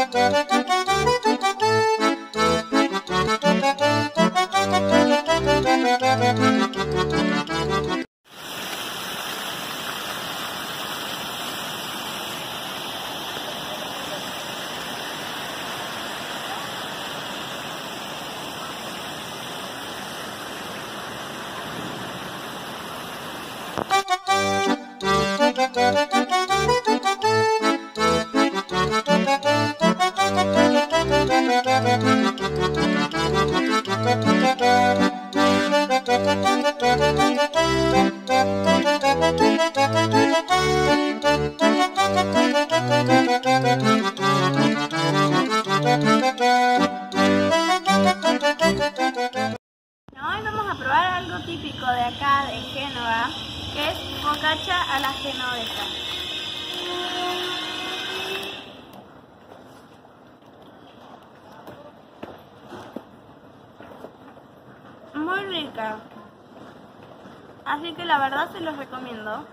Hoy vamos a probar algo típico de acá de Génova, que es focaccia a la genovesa. Muy rica, así que la verdad se los recomiendo.